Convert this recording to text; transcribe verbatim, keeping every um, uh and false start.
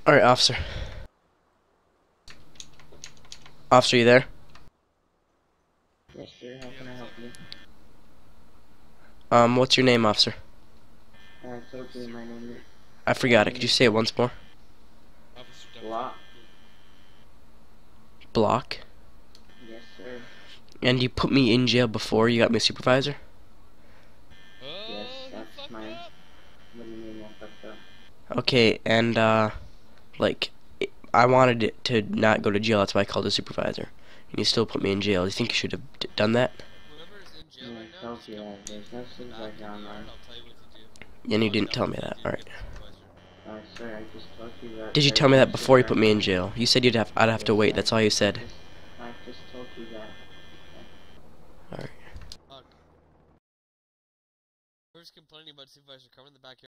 Alright, officer. Officer, you there? Yes, sir. How can I help you? Um, what's your name, officer? I told you my name is I forgot it. Could you say it once more? Block. Block. Yes, sir. And you put me in jail before you got me a supervisor? Yes, that's my. What do you mean I fucked up? Okay, and, uh, like, I wanted it to not go to jail. That's why I called a supervisor. And you still put me in jail. Do you think you should have d done that? Yeah, I told you that. There's no supervisor online. And you didn't tell me that. Alright. Uh, sir, I just told you that Did you there's tell me no that before you put me in supervisor. jail? You said you'd have I'd have Yes, to wait. I, That's all you I said. just, I just told you that. Alright. Whoever's complaining about Supervisor Carmen in the backyard.